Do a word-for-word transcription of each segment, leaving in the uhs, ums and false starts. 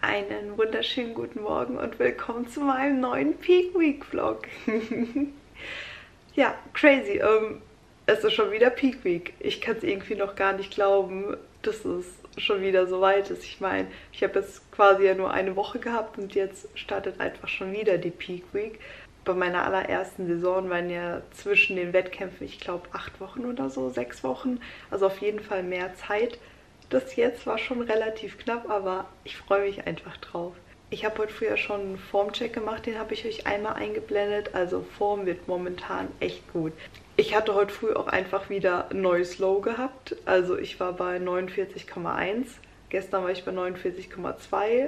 Einen wunderschönen guten Morgen und willkommen zu meinem neuen Peak Week Vlog. Ja, crazy. Ähm, es ist schon wieder Peak Week. Ich kann es irgendwie noch gar nicht glauben, dass es schon wieder so weit ist. Ich meine, ich habe jetzt quasi ja nur eine Woche gehabt und jetzt startet einfach schon wieder die Peak Week. Bei meiner allerersten Saison waren ja zwischen den Wettkämpfen, ich glaube, acht Wochen oder so, sechs Wochen. Also auf jeden Fall mehr Zeit. Das jetzt war schon relativ knapp, aber ich freue mich einfach drauf. Ich habe heute früher schon einen Formcheck gemacht, den habe ich euch einmal eingeblendet. Also Form wird momentan echt gut. Ich hatte heute früh auch einfach wieder ein neues Low gehabt. Also ich war bei neunundvierzig Komma eins. Gestern war ich bei neunundvierzig Komma zwei.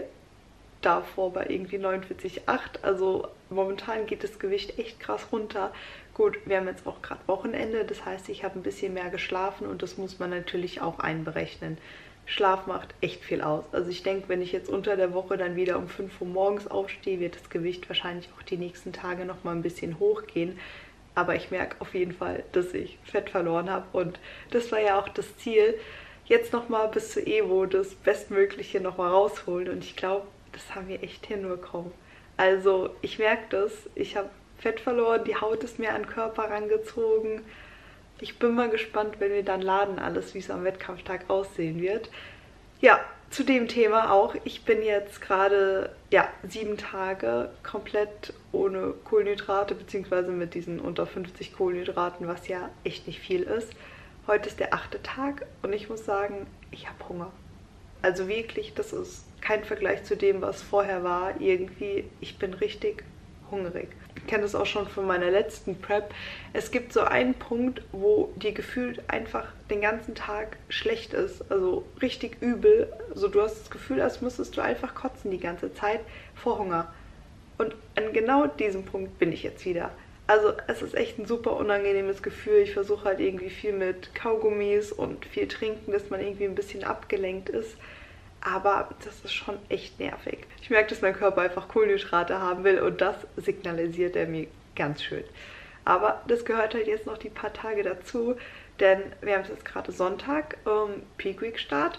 Davor bei irgendwie neunundvierzig Komma acht. Also momentan geht das Gewicht echt krass runter. Gut, wir haben jetzt auch gerade Wochenende, das heißt, ich habe ein bisschen mehr geschlafen und das muss man natürlich auch einberechnen. Schlaf macht echt viel aus. Also ich denke, wenn ich jetzt unter der Woche dann wieder um fünf Uhr morgens aufstehe, wird das Gewicht wahrscheinlich auch die nächsten Tage noch mal ein bisschen hochgehen. Aber ich merke auf jeden Fall, dass ich Fett verloren habe und das war ja auch das Ziel, jetzt noch mal bis zur Evo das Bestmögliche noch mal rausholen und ich glaube, das haben wir echt hinbekommen. Also ich merke das, ich habe Fett verloren, die Haut ist mir an den Körper rangezogen. Ich bin mal gespannt, wenn wir dann laden alles, wie es am Wettkampftag aussehen wird. Ja, zu dem Thema auch. Ich bin jetzt gerade ja, sieben Tage komplett ohne Kohlenhydrate, beziehungsweise mit diesen unter fünfzig Kohlenhydraten, was ja echt nicht viel ist. Heute ist der achte Tag und ich muss sagen, ich habe Hunger. Also wirklich, das ist kein Vergleich zu dem, was vorher war. Irgendwie, ich bin richtig hungrig. Ich kenne das auch schon von meiner letzten Prep. Es gibt so einen Punkt, wo dir gefühlt einfach den ganzen Tag schlecht ist. Also richtig übel. Also du hast das Gefühl, als müsstest du einfach kotzen die ganze Zeit vor Hunger. Und an genau diesem Punkt bin ich jetzt wieder. Also es ist echt ein super unangenehmes Gefühl. Ich versuche halt irgendwie viel mit Kaugummis und viel trinken, dass man irgendwie ein bisschen abgelenkt ist. Aber das ist schon echt nervig. Ich merke, dass mein Körper einfach Kohlenhydrate haben will und das signalisiert er mir ganz schön. Aber das gehört halt jetzt noch die paar Tage dazu, denn wir haben jetzt gerade Sonntag, ähm, Peak Week Start.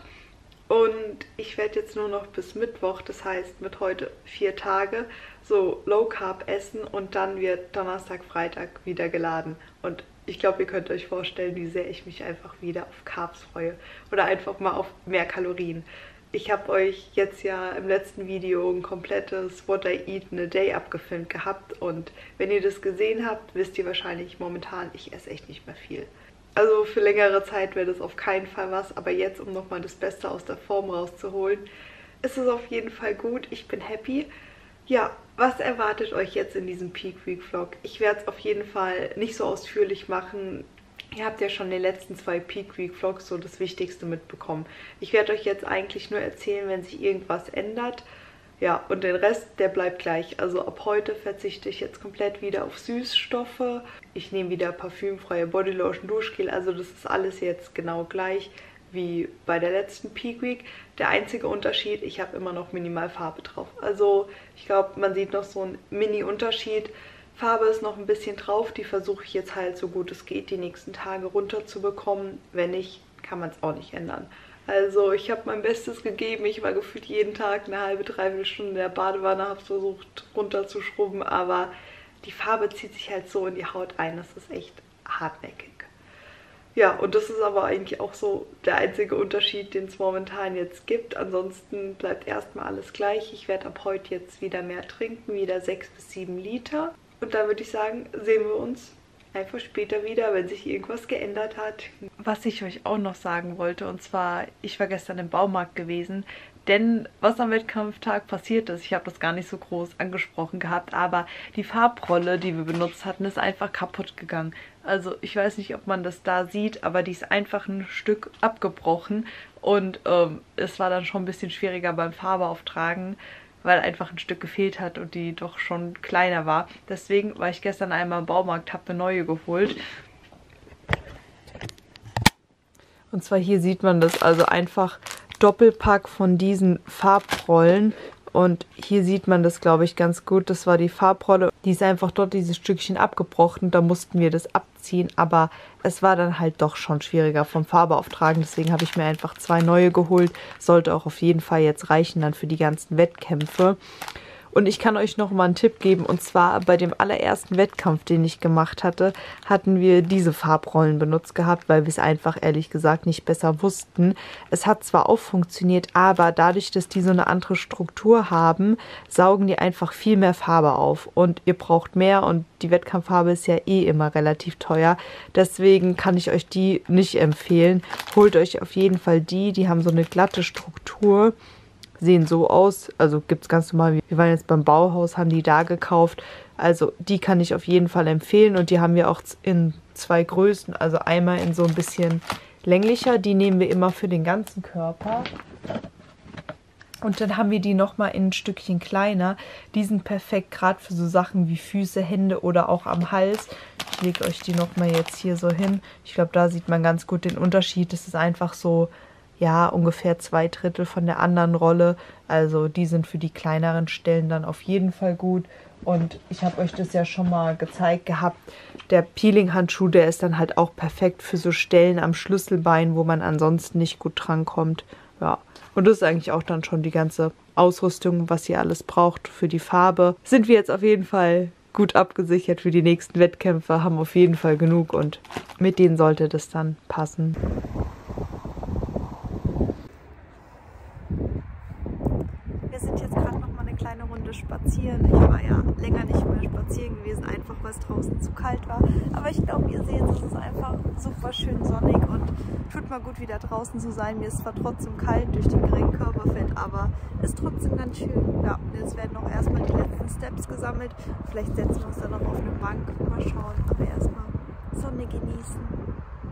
Und ich werde jetzt nur noch bis Mittwoch, das heißt mit heute vier Tage, so Low Carb essen und dann wird Donnerstag, Freitag wieder geladen. Und ich glaube, ihr könnt euch vorstellen, wie sehr ich mich einfach wieder auf Carbs freue oder einfach mal auf mehr Kalorien. Ich habe euch jetzt ja im letzten Video ein komplettes What I Eat in a Day abgefilmt gehabt und wenn ihr das gesehen habt, wisst ihr wahrscheinlich momentan, ich esse echt nicht mehr viel. Also für längere Zeit wäre das auf keinen Fall was, aber jetzt, um nochmal das Beste aus der Form rauszuholen, ist es auf jeden Fall gut. Ich bin happy. Ja, was erwartet euch jetzt in diesem Peak Week Vlog? Ich werde es auf jeden Fall nicht so ausführlich machen. Ihr habt ja schon in den letzten zwei Peak Week Vlogs so das Wichtigste mitbekommen. Ich werde euch jetzt eigentlich nur erzählen, wenn sich irgendwas ändert. Ja, und den Rest, der bleibt gleich. Also ab heute verzichte ich jetzt komplett wieder auf Süßstoffe. Ich nehme wieder parfümfreie Bodylotion, Duschgel. Also das ist alles jetzt genau gleich wie bei der letzten Peak Week. Der einzige Unterschied, ich habe immer noch Minimalfarbe drauf. Also ich glaube, man sieht noch so einen Mini-Unterschied. Farbe ist noch ein bisschen drauf, die versuche ich jetzt halt so gut es geht die nächsten Tage runterzubekommen. Wenn nicht, kann man es auch nicht ändern. Also ich habe mein Bestes gegeben, ich war gefühlt jeden Tag eine halbe, dreiviertel Stunde in der Badewanne, habe versucht runterzuschrubben, aber die Farbe zieht sich halt so in die Haut ein, das ist echt hartnäckig. Ja, und das ist aber eigentlich auch so der einzige Unterschied, den es momentan jetzt gibt. Ansonsten bleibt erstmal alles gleich. Ich werde ab heute jetzt wieder mehr trinken, wieder sechs bis sieben Liter. Und dann würde ich sagen, sehen wir uns einfach später wieder, wenn sich irgendwas geändert hat. Was ich euch auch noch sagen wollte, und zwar, ich war gestern im Baumarkt gewesen, denn was am Wettkampftag passiert ist, ich habe das gar nicht so groß angesprochen gehabt, aber die Farbrolle, die wir benutzt hatten, ist einfach kaputt gegangen. Also ich weiß nicht, ob man das da sieht, aber die ist einfach ein Stück abgebrochen und ähm, es war dann schon ein bisschen schwieriger beim Farbeauftragen, weil einfach ein Stück gefehlt hat und die doch schon kleiner war. Deswegen war ich gestern einmal im Baumarkt, habe eine neue geholt. Und zwar hier sieht man das, also einfach Doppelpack von diesen Farbrollen. Und hier sieht man das, glaube ich, ganz gut. Das war die Farbrolle. Die ist einfach dort dieses Stückchen abgebrochen. Da mussten wir das abziehen. ziehen, aber es war dann halt doch schon schwieriger vom Farbeauftragen, deswegen habe ich mir einfach zwei neue geholt. Sollte auch auf jeden Fall jetzt reichen dann für die ganzen Wettkämpfe. Und ich kann euch noch mal einen Tipp geben, und zwar bei dem allerersten Wettkampf, den ich gemacht hatte, hatten wir diese Farbrollen benutzt gehabt, weil wir es einfach ehrlich gesagt nicht besser wussten. Es hat zwar auch funktioniert, aber dadurch, dass die so eine andere Struktur haben, saugen die einfach viel mehr Farbe auf und ihr braucht mehr und die Wettkampffarbe ist ja eh immer relativ teuer. Deswegen kann ich euch die nicht empfehlen. Holt euch auf jeden Fall die, die haben so eine glatte Struktur. Sehen so aus, also gibt es ganz normal, wir waren jetzt beim Bauhaus, haben die da gekauft, also die kann ich auf jeden Fall empfehlen und die haben wir auch in zwei Größen, also einmal in so ein bisschen länglicher, die nehmen wir immer für den ganzen Körper und dann haben wir die nochmal in ein Stückchen kleiner, die sind perfekt gerade für so Sachen wie Füße, Hände oder auch am Hals. Ich lege euch die nochmal jetzt hier so hin, ich glaube da sieht man ganz gut den Unterschied, das ist einfach so, ja, ungefähr zwei Drittel von der anderen Rolle. Also die sind für die kleineren Stellen dann auf jeden Fall gut. Und ich habe euch das ja schon mal gezeigt gehabt. Der Peeling-Handschuh, der ist dann halt auch perfekt für so Stellen am Schlüsselbein, wo man ansonsten nicht gut drankommt. Ja, und das ist eigentlich auch dann schon die ganze Ausrüstung, was ihr alles braucht für die Farbe. Sind wir jetzt auf jeden Fall gut abgesichert für die nächsten Wettkämpfe, haben auf jeden Fall genug und mit denen sollte das dann passen. Wir sind jetzt gerade noch mal eine kleine Runde spazieren. Ich war ja länger nicht mehr spazieren gewesen, einfach weil es draußen zu kalt war. Aber ich glaube, ihr seht, es ist einfach super schön sonnig und tut mal gut, wieder draußen zu sein. Mir ist zwar trotzdem kalt durch den geringen Körperfett, aber ist trotzdem ganz schön. Ja, jetzt werden auch erstmal die letzten Steps gesammelt. Vielleicht setzen wir uns dann noch auf eine Bank. Mal schauen, aber erstmal Sonne genießen.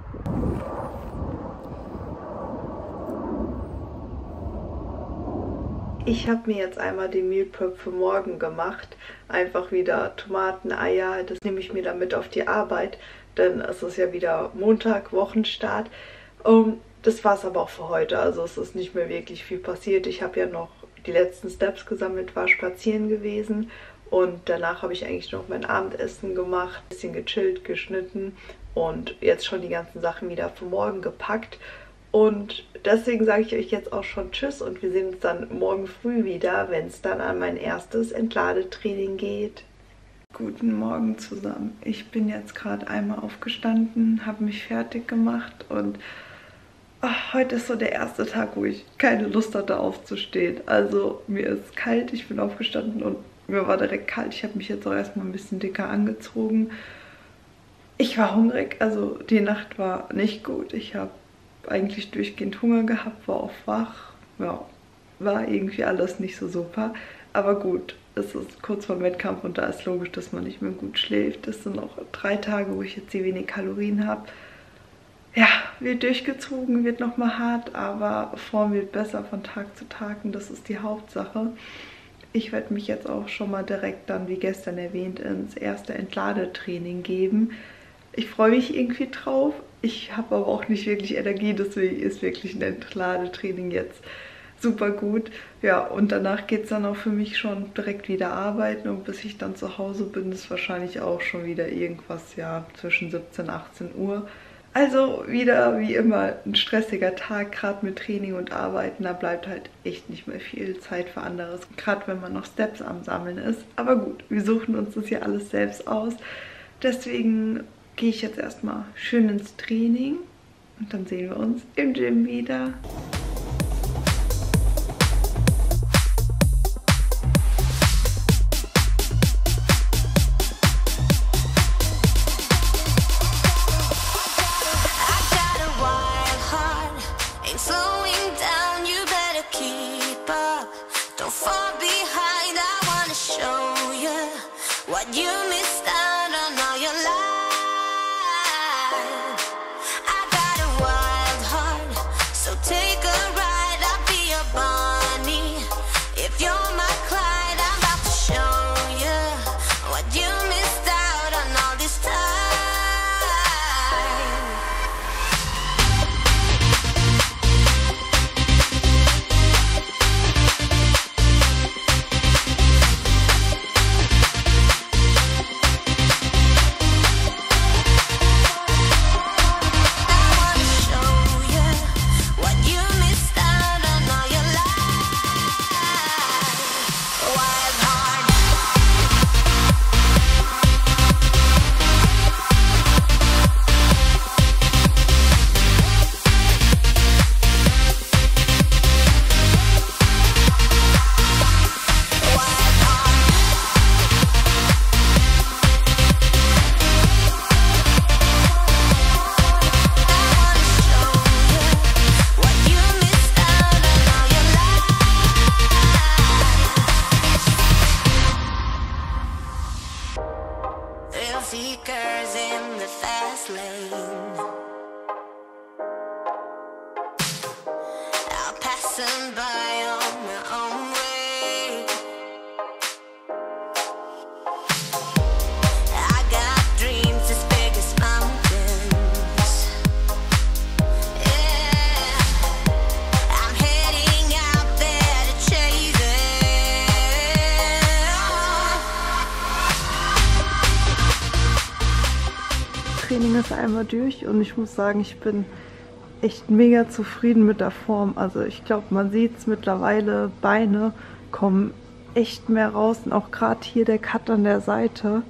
Ich habe mir jetzt einmal den Meal Prep für morgen gemacht. Einfach wieder Tomaten, Eier. Das nehme ich mir dann mit auf die Arbeit, denn es ist ja wieder Montag, Wochenstart. Um, das war es aber auch für heute. Also es ist nicht mehr wirklich viel passiert. Ich habe ja noch die letzten Steps gesammelt, war spazieren gewesen. Und danach habe ich eigentlich noch mein Abendessen gemacht, ein bisschen gechillt, geschnitten und jetzt schon die ganzen Sachen wieder für morgen gepackt. Und deswegen sage ich euch jetzt auch schon Tschüss und wir sehen uns dann morgen früh wieder, wenn es dann an mein erstes Entladetraining geht. Guten Morgen zusammen. Ich bin jetzt gerade einmal aufgestanden, habe mich fertig gemacht und ach, heute ist so der erste Tag, wo ich keine Lust hatte aufzustehen. Also mir ist kalt, ich bin aufgestanden und mir war direkt kalt. Ich habe mich jetzt auch erstmal ein bisschen dicker angezogen. Ich war hungrig, also die Nacht war nicht gut. Ich habe eigentlich durchgehend Hunger gehabt, war auch wach. Ja, war irgendwie alles nicht so super. Aber gut, es ist kurz vor dem Wettkampf und da ist logisch, dass man nicht mehr gut schläft. Das sind noch drei Tage, wo ich jetzt hier wenig Kalorien habe. Ja, wird durchgezogen, wird nochmal hart, aber Form wird besser von Tag zu Tag und das ist die Hauptsache. Ich werde mich jetzt auch schon mal direkt dann, wie gestern erwähnt, ins erste Entladetraining geben. Ich freue mich irgendwie drauf. Ich habe aber auch nicht wirklich Energie, deswegen ist wirklich ein Entladetraining jetzt super gut. Ja, und danach geht es dann auch für mich schon direkt wieder arbeiten und bis ich dann zu Hause bin, ist wahrscheinlich auch schon wieder irgendwas, ja, zwischen siebzehn und achtzehn Uhr. Also wieder wie immer ein stressiger Tag, gerade mit Training und Arbeiten, da bleibt halt echt nicht mehr viel Zeit für anderes, gerade wenn man noch Steps am Sammeln ist. Aber gut, wir suchen uns das hier alles selbst aus, deswegen gehe ich jetzt erstmal schön ins Training und dann sehen wir uns im Gym wieder. Training ist einmal durch und ich muss sagen, ich bin echt mega zufrieden mit der Form. Also ich glaube, man sieht es mittlerweile, Beine kommen echt mehr raus und auch gerade hier der Cut an der Seite.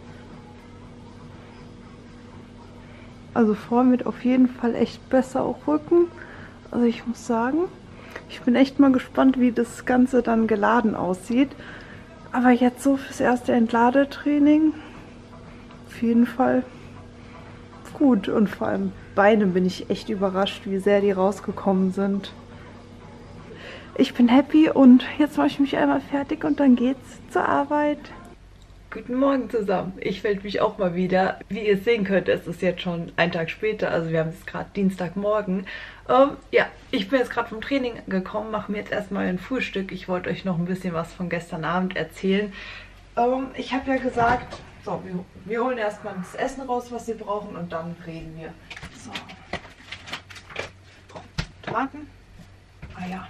Also Form wird auf jeden Fall echt besser, auch Rücken. Also ich muss sagen, ich bin echt mal gespannt, wie das Ganze dann geladen aussieht. Aber jetzt so fürs erste Entladetraining auf jeden Fall gut. Und vor allem Beine bin ich echt überrascht, wie sehr die rausgekommen sind. Ich bin happy und jetzt mache ich mich einmal fertig und dann geht's zur Arbeit. Guten Morgen zusammen. Ich melde mich auch mal wieder. Wie ihr sehen könnt, es ist jetzt schon ein Tag später, also wir haben es gerade Dienstagmorgen. Ähm, ja, ich bin jetzt gerade vom Training gekommen, mache mir jetzt erstmal ein Frühstück. Ich wollte euch noch ein bisschen was von gestern Abend erzählen. Ähm, ich habe ja gesagt, so, wir, wir holen erstmal das Essen raus, was wir brauchen und dann reden wir. So. Tomaten. Ah ja.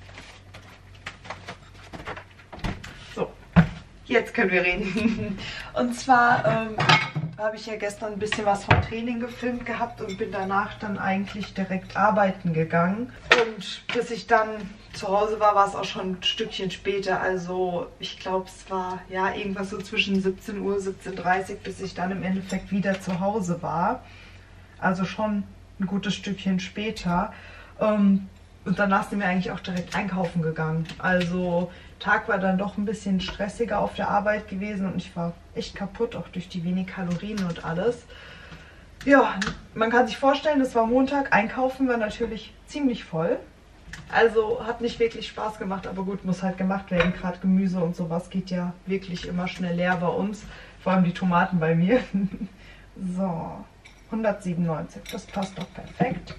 So. Jetzt können wir reden. Und zwar ähm, habe ich ja gestern ein bisschen was vom Training gefilmt gehabt und bin danach dann eigentlich direkt arbeiten gegangen. Und bis ich dann zu Hause war, war es auch schon ein Stückchen später. Also ich glaube, es war ja irgendwas so zwischen siebzehn Uhr, siebzehn Uhr dreißig, bis ich dann im Endeffekt wieder zu Hause war. Also schon ein gutes Stückchen später. Ähm, und danach sind wir eigentlich auch direkt einkaufen gegangen. Also Tag war dann doch ein bisschen stressiger auf der Arbeit gewesen und ich war echt kaputt, auch durch die wenig Kalorien und alles. Ja, man kann sich vorstellen, es war Montag, einkaufen war natürlich ziemlich voll. Also hat nicht wirklich Spaß gemacht, aber gut, muss halt gemacht werden. Gerade Gemüse und sowas geht ja wirklich immer schnell leer bei uns. Vor allem die Tomaten bei mir. So, hundertsiebenundneunzig, das passt doch perfekt.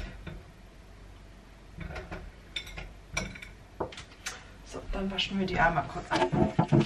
So, dann waschen wir die einmal kurz an.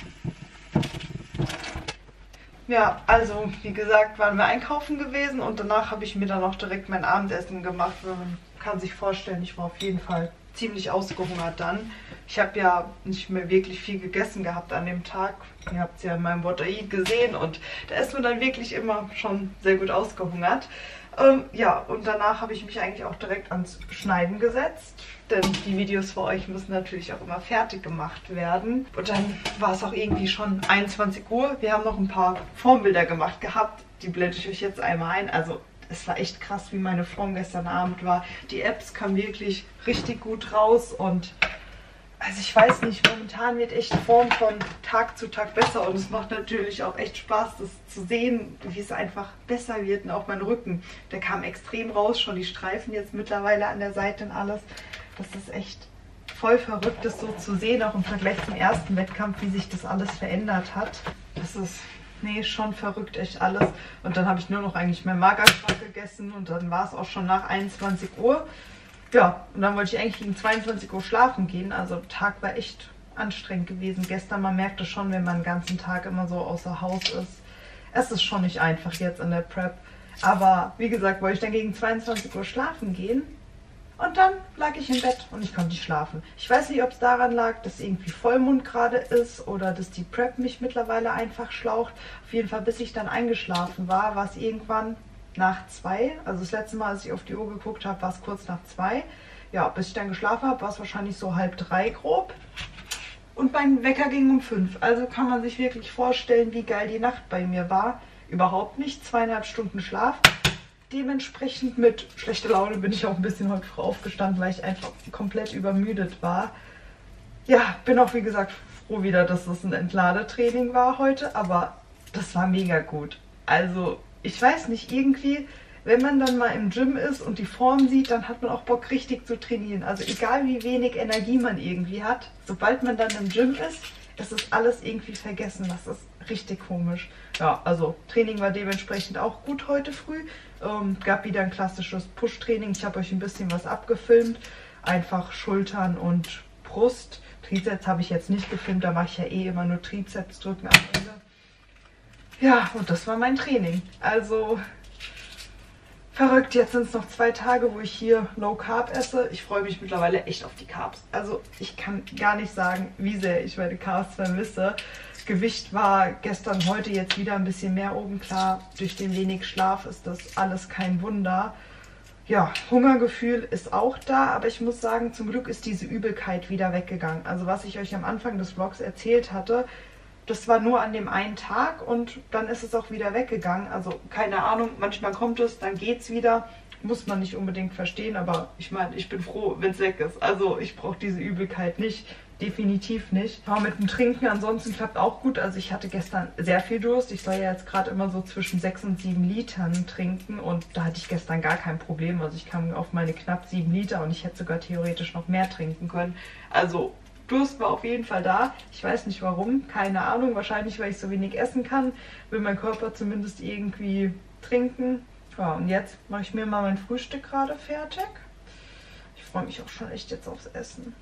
Ja, also wie gesagt, waren wir einkaufen gewesen und danach habe ich mir dann auch direkt mein Abendessen gemacht. Man kann sich vorstellen, ich war auf jeden Fall ziemlich ausgehungert dann. Ich habe ja nicht mehr wirklich viel gegessen gehabt an dem Tag. Ihr habt es ja in meinem What I Eat gesehen und da ist man dann wirklich immer schon sehr gut ausgehungert. Ähm, ja, und danach habe ich mich eigentlich auch direkt ans Schneiden gesetzt, denn die Videos für euch müssen natürlich auch immer fertig gemacht werden. Und dann war es auch irgendwie schon einundzwanzig Uhr. Wir haben noch ein paar Formbilder gemacht gehabt, die blende ich euch jetzt einmal ein. Also es war echt krass, wie meine Form gestern Abend war. Die Apps kamen wirklich richtig gut raus und also ich weiß nicht, momentan wird echt Form von Tag zu Tag besser und es macht natürlich auch echt Spaß, das zu sehen, wie es einfach besser wird und auch mein Rücken, der kam extrem raus, schon die Streifen jetzt mittlerweile an der Seite und alles. Das ist echt voll verrückt, das so zu sehen, auch im Vergleich zum ersten Wettkampf, wie sich das alles verändert hat. Das ist, nee, schon verrückt, echt alles. Und dann habe ich nur noch eigentlich mein Magerquark gegessen und dann war es auch schon nach einundzwanzig Uhr. Ja, und dann wollte ich eigentlich gegen zweiundzwanzig Uhr schlafen gehen. Also der Tag war echt anstrengend gewesen. Gestern, man merkt es schon, wenn man den ganzen Tag immer so außer Haus ist. Es ist schon nicht einfach jetzt in der Prep. Aber wie gesagt, wollte ich dann gegen zweiundzwanzig Uhr schlafen gehen. Und dann lag ich im Bett und ich konnte nicht schlafen. Ich weiß nicht, ob es daran lag, dass irgendwie Vollmond gerade ist oder dass die Prep mich mittlerweile einfach schlaucht. Auf jeden Fall, bis ich dann eingeschlafen war, war es irgendwann nach zwei. Also das letzte Mal, als ich auf die Uhr geguckt habe, war es kurz nach zwei. Ja, bis ich dann geschlafen habe, war es wahrscheinlich so halb drei grob. Und mein Wecker ging um fünf. Also kann man sich wirklich vorstellen, wie geil die Nacht bei mir war. Überhaupt nicht. Zweieinhalb Stunden Schlaf. Dementsprechend mit schlechter Laune bin ich auch ein bisschen heute früh aufgestanden, weil ich einfach komplett übermüdet war. Ja, bin auch wie gesagt froh wieder, dass es ein Entladetraining war heute, aber das war mega gut. Also ich weiß nicht, irgendwie, wenn man dann mal im Gym ist und die Form sieht, dann hat man auch Bock richtig zu trainieren. Also egal wie wenig Energie man irgendwie hat, sobald man dann im Gym ist, ist es alles irgendwie vergessen. Das ist richtig komisch. Ja, also Training war dementsprechend auch gut heute früh. Ähm, gab wieder ein klassisches Push-Training. Ich habe euch ein bisschen was abgefilmt. Einfach Schultern und Brust. Trizeps habe ich jetzt nicht gefilmt, da mache ich ja eh immer nur Trizeps drücken am Ende. Ja, und das war mein Training. Also Verrückt, jetzt sind es noch zwei Tage, wo ich hier Low Carb esse. Ich freue mich mittlerweile echt auf die Carbs. Also ich kann gar nicht sagen, wie sehr ich meine Carbs vermisse. Gewicht war gestern, heute jetzt wieder ein bisschen mehr oben. Klar, durch den wenig Schlaf ist das alles kein Wunder. Ja, Hungergefühl ist auch da, aber ich muss sagen, zum Glück ist diese Übelkeit wieder weggegangen. Also was ich euch am Anfang des Vlogs erzählt hatte, das war nur an dem einen Tag und dann ist es auch wieder weggegangen. Also keine Ahnung, manchmal kommt es, dann geht es wieder. Muss man nicht unbedingt verstehen, aber ich meine, ich bin froh, wenn es weg ist. Also ich brauche diese Übelkeit nicht, definitiv nicht. Aber mit dem Trinken ansonsten klappt auch gut. Also ich hatte gestern sehr viel Durst. Ich soll ja jetzt gerade immer so zwischen sechs und sieben Litern trinken und da hatte ich gestern gar kein Problem. Also ich kam auf meine knapp sieben Liter und ich hätte sogar theoretisch noch mehr trinken können. Also Durst war auf jeden Fall da. Ich weiß nicht warum, keine Ahnung. Wahrscheinlich, weil ich so wenig essen kann, will mein Körper zumindest irgendwie trinken. Ja, und jetzt mache ich mir mal mein Frühstück gerade fertig. Ich freue mich auch schon echt jetzt aufs Essen.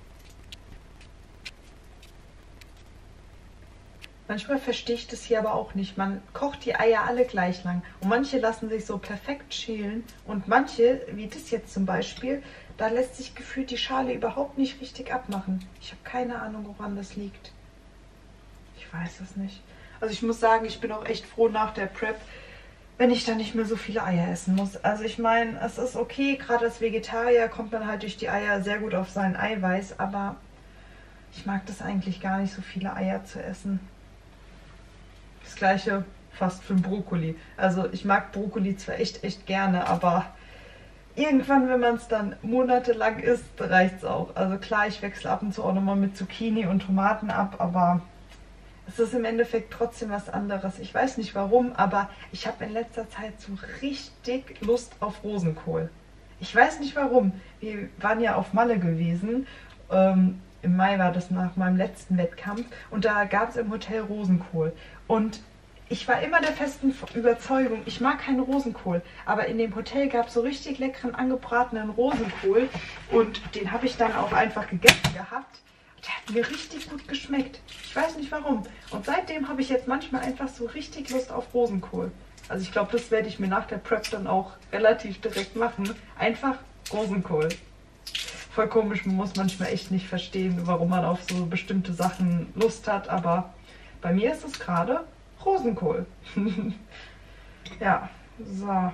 Manchmal verstehe ich das hier aber auch nicht. Man kocht die Eier alle gleich lang. Und manche lassen sich so perfekt schälen. Und manche, wie das jetzt zum Beispiel, da lässt sich gefühlt die Schale überhaupt nicht richtig abmachen. Ich habe keine Ahnung, woran das liegt. Ich weiß es nicht. Also ich muss sagen, ich bin auch echt froh nach der Prep, wenn ich dann nicht mehr so viele Eier essen muss. Also ich meine, es ist okay, gerade als Vegetarier kommt man halt durch die Eier sehr gut auf sein Eiweiß, aber ich mag das eigentlich gar nicht, so viele Eier zu essen. Das gleiche fast für den Brokkoli. Also ich mag Brokkoli zwar echt, echt gerne, aber irgendwann, wenn man es dann monatelang isst, reicht es auch. Also klar, ich wechsle ab und zu auch nochmal mit Zucchini und Tomaten ab, aber es ist im Endeffekt trotzdem was anderes. Ich weiß nicht warum, aber ich habe in letzter Zeit so richtig Lust auf Rosenkohl. Ich weiß nicht warum. Wir waren ja auf Malle gewesen. Ähm, im Mai war das nach meinem letzten Wettkampf. Und da gab es im Hotel Rosenkohl. Und ich war immer der festen Überzeugung, ich mag keinen Rosenkohl. Aber in dem Hotel gab es so richtig leckeren angebratenen Rosenkohl. Und den habe ich dann auch einfach gegessen gehabt. Der hat mir richtig gut geschmeckt. Ich weiß nicht warum. Und seitdem habe ich jetzt manchmal einfach so richtig Lust auf Rosenkohl. Also ich glaube, das werde ich mir nach der Prep dann auch relativ direkt machen. Einfach Rosenkohl. Voll komisch, man muss manchmal echt nicht verstehen, warum man auf so bestimmte Sachen Lust hat. Aber bei mir ist es gerade Rosenkohl. Ja, so.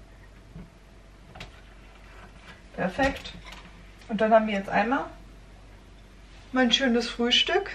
Perfekt. Und dann haben wir jetzt einmal mein schönes Frühstück.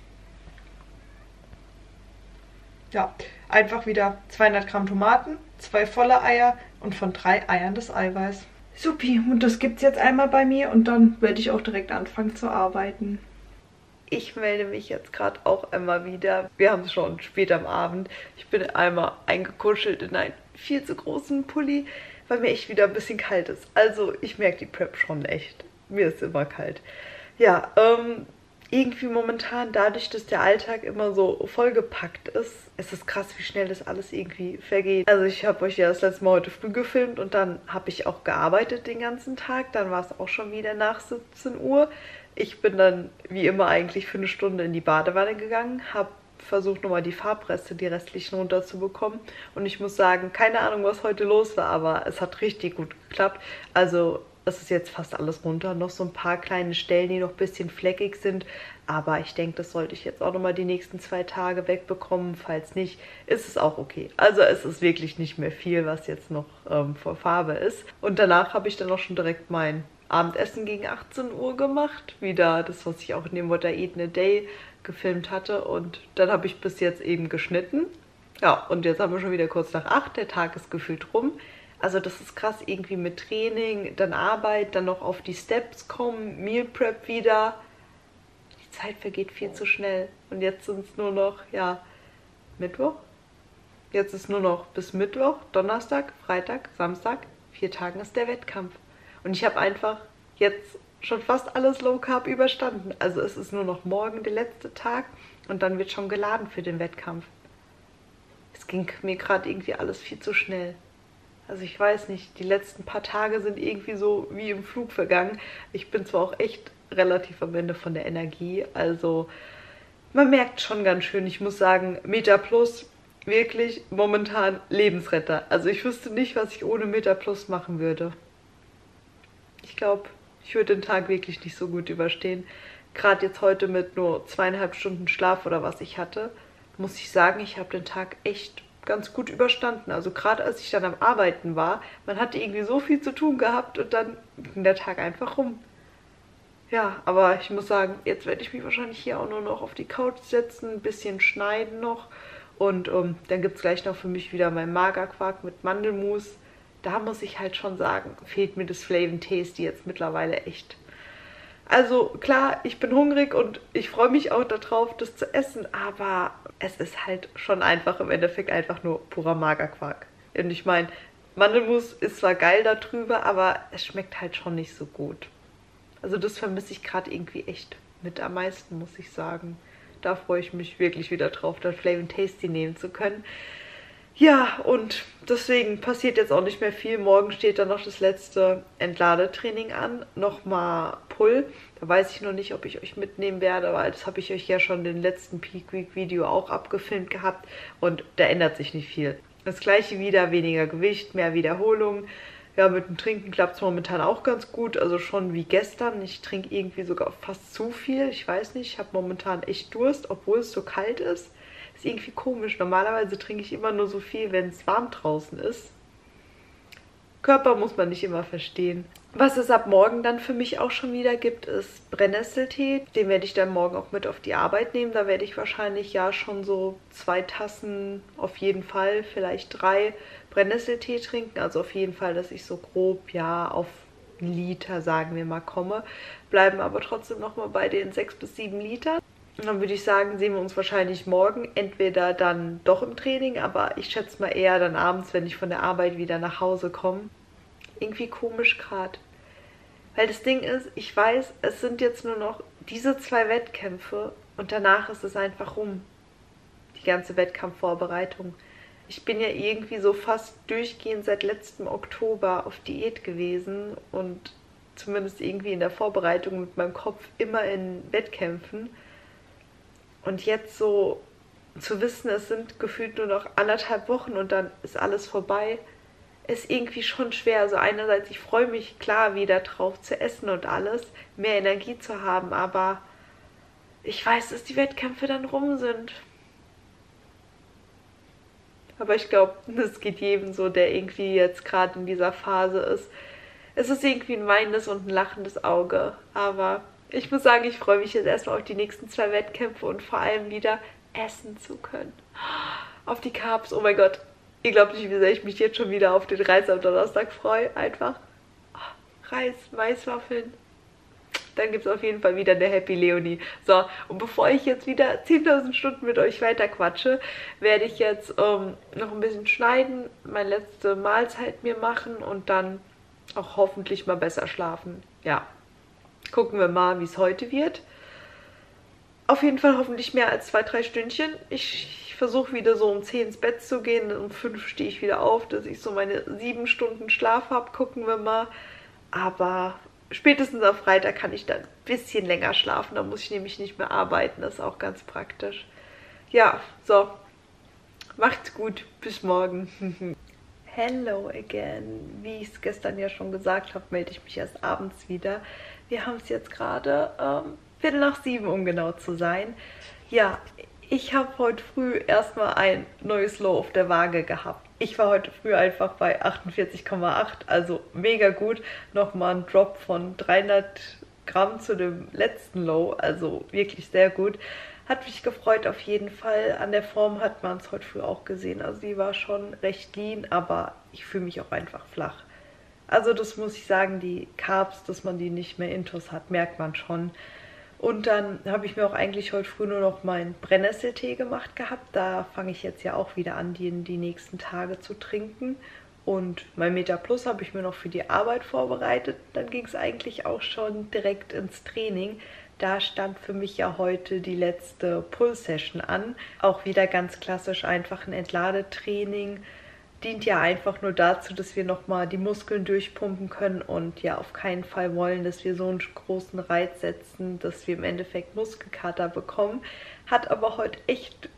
Ja, einfach wieder zweihundert Gramm Tomaten, zwei volle Eier und von drei Eiern das Eiweiß. Supi, und das gibt es jetzt einmal bei mir und dann werde ich auch direkt anfangen zu arbeiten. Ich melde mich jetzt gerade auch einmal wieder. Wir haben es schon spät am Abend. Ich bin einmal eingekuschelt in einen viel zu großen Pulli, weil mir echt wieder ein bisschen kalt ist. Also ich merke die Prep schon echt. Mir ist immer kalt. Ja, ähm, irgendwie momentan, dadurch, dass der Alltag immer so vollgepackt ist, ist es krass, wie schnell das alles irgendwie vergeht. Also ich habe euch ja das letzte Mal heute früh gefilmt und dann habe ich auch gearbeitet den ganzen Tag. Dann war es auch schon wieder nach siebzehn Uhr. Ich bin dann wie immer eigentlich für eine Stunde in die Badewanne gegangen, habe versucht nochmal die Farbreste, die restlichen runterzubekommen. Und ich muss sagen, keine Ahnung, was heute los war, aber es hat richtig gut geklappt. Also es ist jetzt fast alles runter. Noch so ein paar kleine Stellen, die noch ein bisschen fleckig sind. Aber ich denke, das sollte ich jetzt auch nochmal die nächsten zwei Tage wegbekommen. Falls nicht, ist es auch okay. Also es ist wirklich nicht mehr viel, was jetzt noch ähm, vor Farbe ist. Und danach habe ich dann auch schon direkt mein Abendessen gegen achtzehn Uhr gemacht. Wieder das, was ich auch in dem What I Eat in a Day gefilmt hatte. Und dann habe ich bis jetzt eben geschnitten. Ja, und jetzt haben wir schon wieder kurz nach acht. Der Tag ist gefühlt rum. Also das ist krass, irgendwie mit Training, dann Arbeit, dann noch auf die Steps kommen, Meal Prep wieder. Die Zeit vergeht viel zu schnell. Und jetzt sind es nur noch, ja, Mittwoch. Jetzt ist nur noch bis Mittwoch, Donnerstag, Freitag, Samstag. Vier Tagen ist der Wettkampf. Und ich habe einfach jetzt schon fast alles Low Carb überstanden. Also es ist nur noch morgen der letzte Tag und dann wird schon geladen für den Wettkampf. Es ging mir gerade irgendwie alles viel zu schnell. Also ich weiß nicht, die letzten paar Tage sind irgendwie so wie im Flug vergangen. Ich bin zwar auch echt relativ am Ende von der Energie, also man merkt schon ganz schön, ich muss sagen, Meta Plus wirklich momentan Lebensretter. Also ich wüsste nicht, was ich ohne Meta Plus machen würde. Ich glaube, ich würde den Tag wirklich nicht so gut überstehen. Gerade jetzt heute mit nur zweieinhalb Stunden Schlaf oder was ich hatte, muss ich sagen, ich habe den Tag echt ganz gut überstanden. Also gerade als ich dann am Arbeiten war, man hatte irgendwie so viel zu tun gehabt und dann ging der Tag einfach rum. Ja, aber ich muss sagen, jetzt werde ich mich wahrscheinlich hier auch nur noch auf die Couch setzen, ein bisschen schneiden noch. Und um, dann gibt es gleich noch für mich wieder mein Magerquark mit Mandelmus. Da muss ich halt schon sagen, fehlt mir das Flavin Tasty jetzt mittlerweile echt. Also klar, ich bin hungrig und ich freue mich auch darauf, das zu essen, aber es ist halt schon einfach im Endeffekt einfach nur purer Magerquark. Und ich meine, Mandelmus ist zwar geil da drüber, aber es schmeckt halt schon nicht so gut. Also das vermisse ich gerade irgendwie echt mit am meisten, muss ich sagen. Da freue ich mich wirklich wieder drauf, dann Flavin Tasty nehmen zu können. Ja, und deswegen passiert jetzt auch nicht mehr viel. Morgen steht dann noch das letzte Entladetraining an. Nochmal Pull. Da weiß ich noch nicht, ob ich euch mitnehmen werde, weil das habe ich euch ja schon in den letzten Peak Week Video auch abgefilmt gehabt. Und da ändert sich nicht viel. Das gleiche wieder, weniger Gewicht, mehr Wiederholung. Ja, mit dem Trinken klappt es momentan auch ganz gut. Also schon wie gestern. Ich trinke irgendwie sogar fast zu viel. Ich weiß nicht, ich habe momentan echt Durst, obwohl es so kalt ist. Ist irgendwie komisch. Normalerweise trinke ich immer nur so viel, wenn es warm draußen ist. Körper muss man nicht immer verstehen. Was es ab morgen dann für mich auch schon wieder gibt, ist Brennnesseltee. Den werde ich dann morgen auch mit auf die Arbeit nehmen. Da werde ich wahrscheinlich ja schon so zwei Tassen, auf jeden Fall, vielleicht drei Brennnesseltee trinken. Also auf jeden Fall, dass ich so grob ja auf einen Liter, sagen wir mal, komme. Bleiben aber trotzdem nochmal bei den sechs bis sieben Litern. Und dann würde ich sagen, sehen wir uns wahrscheinlich morgen, entweder dann doch im Training, aber ich schätze mal eher dann abends, wenn ich von der Arbeit wieder nach Hause komme. Irgendwie komisch gerade. Weil das Ding ist, ich weiß, es sind jetzt nur noch diese zwei Wettkämpfe und danach ist es einfach rum. Die ganze Wettkampfvorbereitung. Ich bin ja irgendwie so fast durchgehend seit letztem Oktober auf Diät gewesen und zumindest irgendwie in der Vorbereitung mit meinem Kopf immer in Wettkämpfen. Und jetzt so zu wissen, es sind gefühlt nur noch anderthalb Wochen und dann ist alles vorbei, ist irgendwie schon schwer. Also einerseits, ich freue mich klar wieder drauf zu essen und alles, mehr Energie zu haben, aber ich weiß, dass die Wettkämpfe dann rum sind. Aber ich glaube, das geht jedem so, der irgendwie jetzt gerade in dieser Phase ist. Es ist irgendwie ein weinendes und ein lachendes Auge, aber ich muss sagen, ich freue mich jetzt erstmal auf die nächsten zwei Wettkämpfe und vor allem wieder essen zu können. Auf die Carbs, oh mein Gott. Ihr glaubt nicht, wie sehr ich mich jetzt schon wieder auf den Reis am Donnerstag freue. Einfach Reis, Maiswaffeln. Dann gibt es auf jeden Fall wieder eine Happy Leonie. So, und bevor ich jetzt wieder zehntausend Stunden mit euch weiterquatsche, werde ich jetzt ähm, noch ein bisschen schneiden, meine letzte Mahlzeit mir machen und dann auch hoffentlich mal besser schlafen. Ja. Gucken wir mal, wie es heute wird. Auf jeden Fall hoffentlich mehr als zwei, drei Stündchen. Ich, ich versuche wieder so um zehn ins Bett zu gehen. Um fünf stehe ich wieder auf, dass ich so meine sieben Stunden Schlaf habe. Gucken wir mal. Aber spätestens am Freitag kann ich dann ein bisschen länger schlafen. Da muss ich nämlich nicht mehr arbeiten. Das ist auch ganz praktisch. Ja, so. Macht's gut. Bis morgen. Hello again. Wie ich es gestern ja schon gesagt habe, melde ich mich erst abends wieder. Wir haben es jetzt gerade ähm, Viertel nach sieben, um genau zu sein. Ja, ich habe heute früh erstmal ein neues Low auf der Waage gehabt. Ich war heute früh einfach bei achtundvierzig Komma acht, also mega gut. Nochmal ein Drop von dreihundert Gramm zu dem letzten Low, also wirklich sehr gut. Hat mich gefreut auf jeden Fall. An der Form hat man es heute früh auch gesehen. Also die war schon recht lean, aber ich fühle mich auch einfach flach. Also das muss ich sagen, die Carbs, dass man die nicht mehr intus hat, merkt man schon. Und dann habe ich mir auch eigentlich heute früh nur noch meinen Brennnesseltee gemacht gehabt. Da fange ich jetzt ja auch wieder an, den die nächsten Tage zu trinken. Und mein Meta Plus habe ich mir noch für die Arbeit vorbereitet. Dann ging es eigentlich auch schon direkt ins Training. Da stand für mich ja heute die letzte Pull-Session an. Auch wieder ganz klassisch einfach ein Entladetraining. Dient ja einfach nur dazu, dass wir nochmal die Muskeln durchpumpen können und ja auf keinen Fall wollen, dass wir so einen großen Reiz setzen, dass wir im Endeffekt Muskelkater bekommen. Hat aber heute echt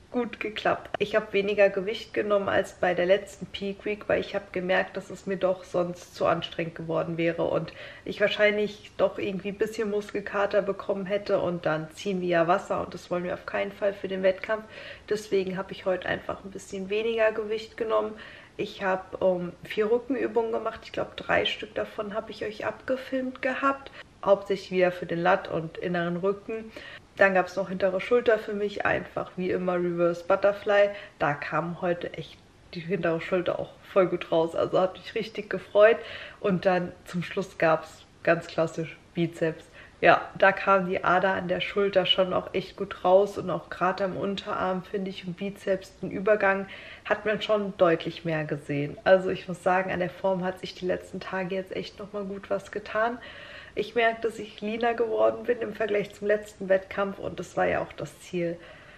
gut geklappt. Ich habe weniger Gewicht genommen als bei der letzten Peak Week, weil ich habe gemerkt, dass es mir doch sonst zu anstrengend geworden wäre und ich wahrscheinlich doch irgendwie ein bisschen Muskelkater bekommen hätte und dann ziehen wir ja Wasser und das wollen wir auf keinen Fall für den Wettkampf. Deswegen habe ich heute einfach ein bisschen weniger Gewicht genommen. Ich habe um, vier Rückenübungen gemacht. Ich glaube, drei Stück davon habe ich euch abgefilmt gehabt. Hauptsächlich wieder für den Lat und inneren Rücken. Dann gab es noch hintere Schulter für mich, einfach wie immer Reverse Butterfly. Da kam heute echt die hintere Schulter auch voll gut raus, also hat mich richtig gefreut. Und dann zum Schluss gab es ganz klassisch Bizeps. Ja, da kam die Ader an der Schulter schon auch echt gut raus und auch gerade am Unterarm, finde ich, im Bizeps, den Übergang hat man schon deutlich mehr gesehen. Also ich muss sagen, an der Form hat sich die letzten Tage jetzt echt nochmal gut was getan. Ich merke, dass ich leaner geworden bin im Vergleich zum letzten Wettkampf und das war ja auch das Ziel.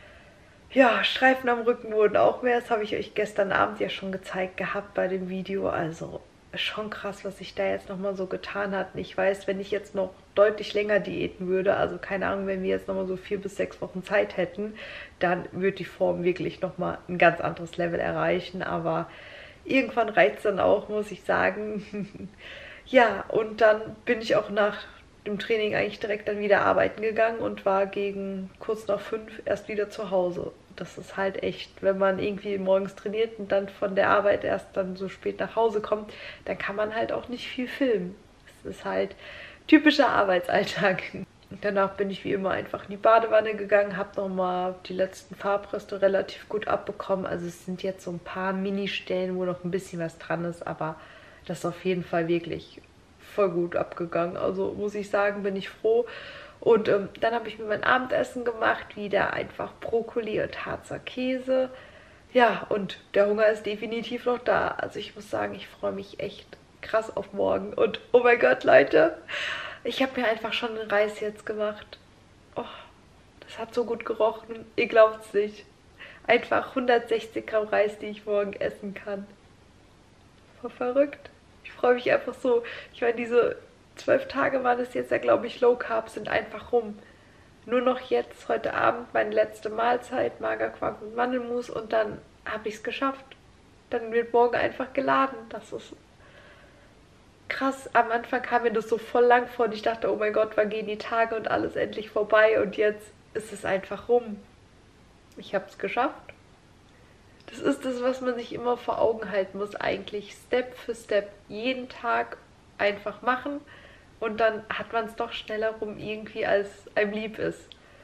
Ja, Streifen am Rücken wurden auch mehr, das habe ich euch gestern Abend ja schon gezeigt gehabt bei dem Video. Also schon krass, was sich da jetzt nochmal so getan hat. Und ich weiß, wenn ich jetzt noch deutlich länger diäten würde, also keine Ahnung, wenn wir jetzt nochmal so vier bis sechs Wochen Zeit hätten, dann würde die Form wirklich nochmal ein ganz anderes Level erreichen. Aber irgendwann reizt es dann auch, muss ich sagen. Ja, und dann bin ich auch nach dem Training eigentlich direkt dann wieder arbeiten gegangen und war gegen kurz nach fünf erst wieder zu Hause. Das ist halt echt, wenn man irgendwie morgens trainiert und dann von der Arbeit erst dann so spät nach Hause kommt, dann kann man halt auch nicht viel filmen. Das ist halt typischer Arbeitsalltag. Und danach bin ich wie immer einfach in die Badewanne gegangen, habe nochmal die letzten Farbreste relativ gut abbekommen. Also es sind jetzt so ein paar Ministellen, wo noch ein bisschen was dran ist, aber das ist auf jeden Fall wirklich voll gut abgegangen. Also muss ich sagen, bin ich froh. Und ähm, dann habe ich mir mein Abendessen gemacht, wieder einfach Brokkoli und Harzer Käse. Ja, und der Hunger ist definitiv noch da. Also ich muss sagen, ich freue mich echt krass auf morgen. Und oh mein Gott, Leute, ich habe mir einfach schon den Reis jetzt gemacht. Oh, das hat so gut gerochen. Ihr glaubt es nicht. Einfach hundertsechzig Gramm Reis, die ich morgen essen kann. Voll verrückt. Ich freue mich einfach so. Ich meine, diese zwölf Tage waren es jetzt ja, glaube ich, Low Carb sind einfach rum. Nur noch jetzt, heute Abend, meine letzte Mahlzeit, Magerquark und Mandelmus und dann habe ich es geschafft. Dann wird morgen einfach geladen. Das ist krass. Am Anfang kam mir das so voll lang vor und ich dachte, oh mein Gott, wann gehen die Tage und alles endlich vorbei und jetzt ist es einfach rum. Ich habe es geschafft. Das ist das, was man sich immer vor Augen halten muss eigentlich. Step für Step. Jeden Tag einfach machen und dann hat man es doch schneller rum irgendwie, als einem lieb ist.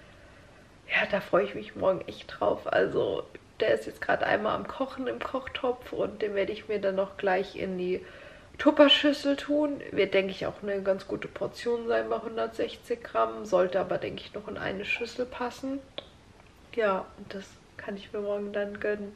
Ja, da freue ich mich morgen echt drauf. Also der ist jetzt gerade einmal am Kochen im Kochtopf und den werde ich mir dann noch gleich in die Tupperschüssel tun. Wird, denke ich, auch eine ganz gute Portion sein bei hundertsechzig Gramm. Sollte aber, denke ich, noch in eine Schüssel passen. Ja, und das kann ich mir morgen dann gönnen.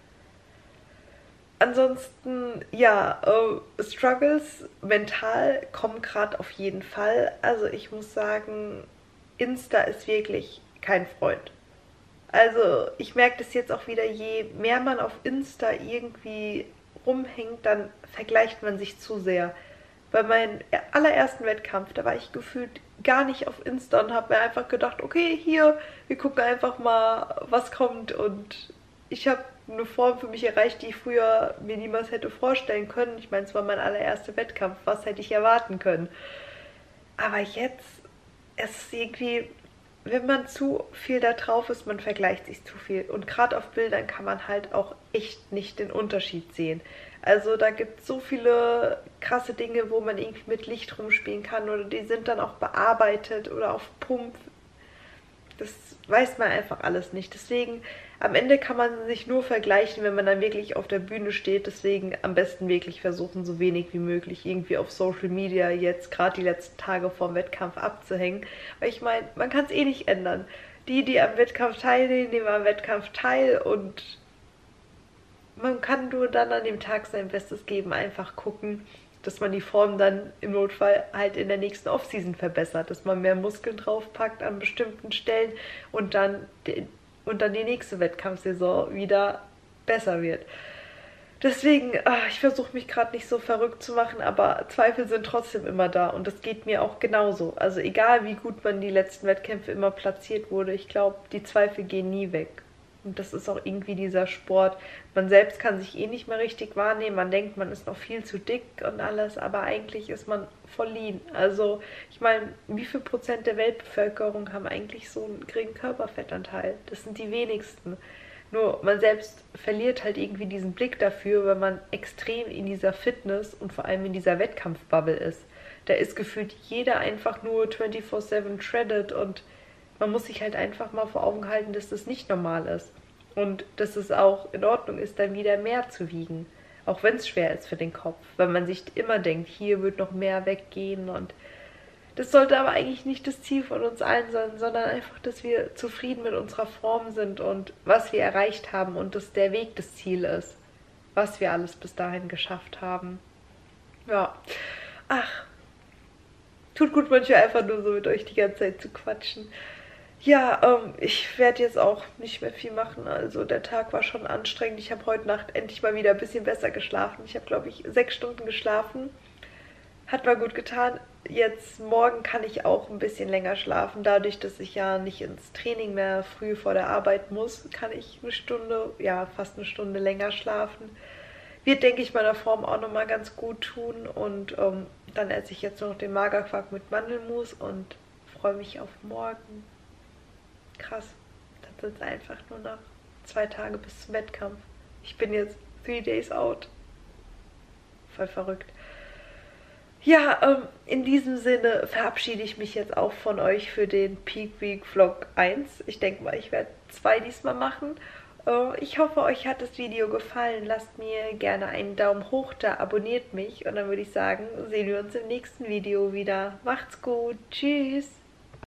Ansonsten, ja, äh, Struggles mental kommen gerade auf jeden Fall. Also ich muss sagen, Insta ist wirklich kein Freund. Also ich merke das jetzt auch wieder, je mehr man auf Insta irgendwie rumhängt, dann vergleicht man sich zu sehr. Bei meinem allerersten Wettkampf, da war ich gefühlt gar nicht auf Insta und habe mir einfach gedacht, okay, hier, wir gucken einfach mal, was kommt. Und ich habe eine Form für mich erreicht, die ich früher mir niemals hätte vorstellen können. Ich meine, es war mein allererster Wettkampf, was hätte ich erwarten können? Aber jetzt, es ist irgendwie, wenn man zu viel da drauf ist, man vergleicht sich zu viel. Und gerade auf Bildern kann man halt auch echt nicht den Unterschied sehen. Also da gibt es so viele krasse Dinge, wo man irgendwie mit Licht rumspielen kann oder die sind dann auch bearbeitet oder auf Pump. Das weiß man einfach alles nicht. Deswegen, am Ende kann man sich nur vergleichen, wenn man dann wirklich auf der Bühne steht. Deswegen am besten wirklich versuchen, so wenig wie möglich irgendwie auf Social Media jetzt gerade die letzten Tage vorm Wettkampf abzuhängen. Weil ich meine, man kann es eh nicht ändern. Die, die am Wettkampf teilnehmen, nehmen am Wettkampf teil und man kann nur dann an dem Tag sein Bestes geben, einfach gucken, dass man die Form dann im Notfall halt in der nächsten Offseason verbessert, dass man mehr Muskeln draufpackt an bestimmten Stellen und dann, und dann die nächste Wettkampfsaison wieder besser wird. Deswegen, ach, ich versuche mich gerade nicht so verrückt zu machen, aber Zweifel sind trotzdem immer da und das geht mir auch genauso. Also egal, wie gut man die letzten Wettkämpfe immer platziert wurde, ich glaube, die Zweifel gehen nie weg. Und das ist auch irgendwie dieser Sport. Man selbst kann sich eh nicht mehr richtig wahrnehmen. Man denkt, man ist noch viel zu dick und alles, aber eigentlich ist man voll lean. Also ich meine, wie viel Prozent der Weltbevölkerung haben eigentlich so einen geringen Körperfettanteil? Das sind die wenigsten. Nur man selbst verliert halt irgendwie diesen Blick dafür, weil man extrem in dieser Fitness und vor allem in dieser Wettkampfbubble ist. Da ist gefühlt jeder einfach nur vierundzwanzig sieben shredded und man muss sich halt einfach mal vor Augen halten, dass das nicht normal ist. Und dass es auch in Ordnung ist, dann wieder mehr zu wiegen. Auch wenn es schwer ist für den Kopf. Weil man sich immer denkt, hier wird noch mehr weggehen. Und das sollte aber eigentlich nicht das Ziel von uns allen sein, sondern einfach, dass wir zufrieden mit unserer Form sind und was wir erreicht haben und dass der Weg das Ziel ist. Was wir alles bis dahin geschafft haben. Ja. Ach. Tut gut, manchmal einfach nur so mit euch die ganze Zeit zu quatschen. Ja, ähm, ich werde jetzt auch nicht mehr viel machen. Also der Tag war schon anstrengend. Ich habe heute Nacht endlich mal wieder ein bisschen besser geschlafen. Ich habe, glaube ich, sechs Stunden geschlafen. Hat mal gut getan. Jetzt morgen kann ich auch ein bisschen länger schlafen. Dadurch, dass ich ja nicht ins Training mehr früh vor der Arbeit muss, kann ich eine Stunde, ja fast eine Stunde länger schlafen. Wird, denke ich, meiner Form auch nochmal ganz gut tun. Und ähm, dann esse ich jetzt noch den Magerquark mit Mandelmus und freue mich auf morgen. Krass, dann sind es einfach nur noch zwei Tage bis zum Wettkampf. Ich bin jetzt three days out. Voll verrückt. Ja, ähm, in diesem Sinne verabschiede ich mich jetzt auch von euch für den Peak Week Vlog eins. Ich denke mal, ich werde zwei diesmal machen. Äh, ich hoffe, euch hat das Video gefallen. Lasst mir gerne einen Daumen hoch da, abonniert mich und dann würde ich sagen, sehen wir uns im nächsten Video wieder. Macht's gut, tschüss!